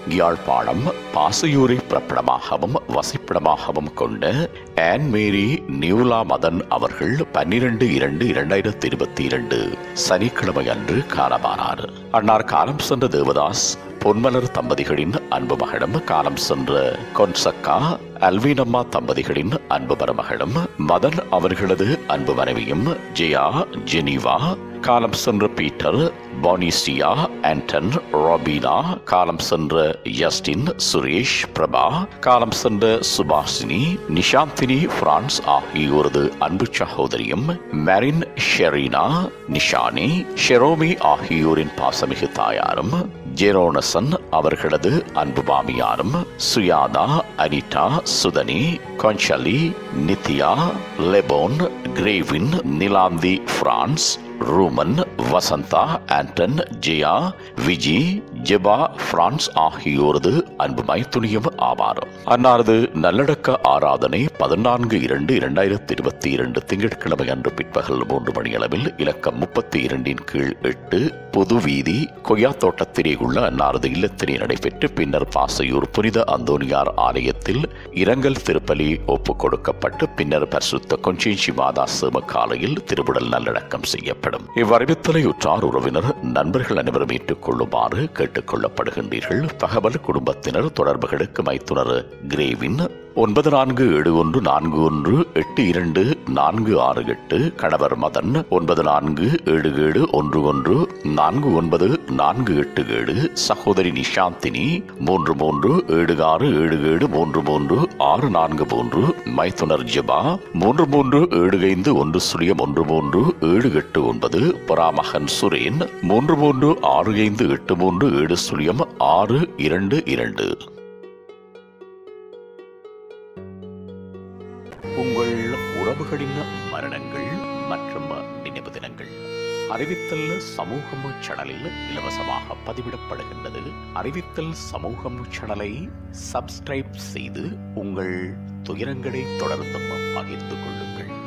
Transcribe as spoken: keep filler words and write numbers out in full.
யாழ்ப்பாணம் பாசையூரை பிறப்பிடமாகவும் வசிப்பிடமாகவும் கொண்ட ஆன் மேரி நியூலா மதன் அவர்கள் பன்னிரண்டு இரண்டு இரண்டாயிரத்தி இருபத்தி இரண்டு சனிக்கிழமை அன்று காலமானார். அன்னார் காலம் சென்ற தேவதாஸ் பொன்மலர் தம்பதிகளின் அன்பு மகளும், காலம் சென்ற கொன்சக்கா அல்வீனம்மா தம்பதிகளின் அன்பு மருமகளும், மதன் அவர்களது அன்பு மனைவியும் ஜெயா ஜெனீவா, காலம் சென்ற பீட்டர் பானிசியா ஆண்டன் ராபினா, காலம் சென்ற யஸ்டின் சுரேஷ் பிரபா, காலம் சென்ற சுபாஷினி நிஷாந்தினி பிரான்ஸ் ஆகியோரது அன்பு சகோதரியும், மெரின் ஷெரீனா நிஷானி ஷெரோமி ஆகியோரின் பாசமிகு தாயாரும், ஜெரோனசன் அவர்களது அன்பு மாமியாரும், சுயாதா அனிதா சுதனி கொன்ஷலி நித்யா லெபோன் கிரேவின் நிலாந்தி பிரான்ஸ் ரூமன் வசந்தா ஆண்டன் ஜெயா விஜி ஜெபா பிரான்ஸ் ஆகியோரது அன்பு மைத்துனியும் ஆவார். அன்னாரது நல்லடக்க ஆராதனை பதினான்கு இரண்டு இரண்டாயிரத்தி இருபத்தி இரண்டு திங்கட்கிழமை அன்று பிற்பகல் மூன்று மணி அளவில் இலக்கம் முப்பத்தி இரண்டின் கீழ் எட்டு புது வீதி கொய்யா தோட்டத்திலே உள்ள அன்னாரது இல்லத்திலே நடைபெற்று பின்னர் பாசையூர் புனித அந்தோனியார் ஆலயத்தில் இரங்கல் திருப்பலி ஒப்புக் கொடுக்கப்பட்டு பின்னர் பரிசுத்த கொஞ்சேஞ்சி மாதா சேம காலையில் திருவுடல் நல்லடக்கம் செய்யப்படும். இவ்வறிவித்தலை உற்றார் உறவினர் நண்பர்கள் அனைவரும் ஏற்றுக் கொள்ளுமாறு கேட்டுக் கொள்ளப்படுகின்றீர்கள். தகவல் குடும்பத்தினர் தொடர்புகளுக்கு மைத்துனர் கிரேவின் ஒன்பது நான்கு ஏழு ஒன்று நான்கு ஒன்று எட்டு இரண்டு நான்கு ஆறு எட்டு, கணவர் மதன் ஒன்பது நான்கு ஏழு ஏழு ஒன்று ஒன்று நான்கு ஒன்பது நான்கு எட்டு ஏழு, சகோதரி நிஷாந்தினி மூன்று மூன்று ஏழு ஆறு ஏழு ஏழு மூன்று மூன்று ஆறு நான்கு மூன்று, மைத்துனர் ஜெபா மூன்று மூன்று ஏழு ஐந்து ஒன்று சுழியம் ஒன்று மூன்று ஏழு எட்டு ஒன்பது, பராமகன் சுரேன் மூன்று மூன்று ஆறு ஐந்து எட்டு மூன்று ஏழு சுழியம் ஆறு இரண்டு இரண்டு. உங்கள் உறவுகளின் மரணங்கள் மற்றும் நினைவு தினங்கள் அறிவித்தல் சமூகம் சேனலில் இலவசமாக பதிவிடப்படுகின்றது. அறிவித்தல் சமூகம் சேனலை சப்ஸ்கிரைப் செய்து உங்கள் துயரங்களை தொடர்ந்து பகிர்ந்து கொள்ளுங்கள்.